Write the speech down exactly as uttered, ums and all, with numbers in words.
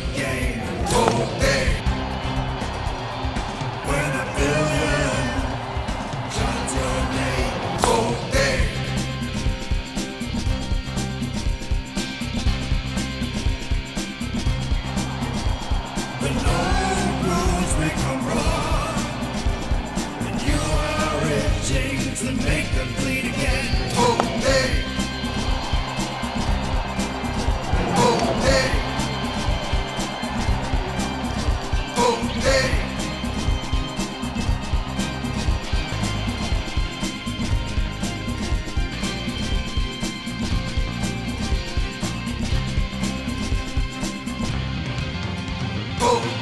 game. Oh, day. When a billion shots your name. Oh, day. When old rules become wrong, and you are itching to make them bleed again. Oh, day. Oh, day. Oh, day. Oh,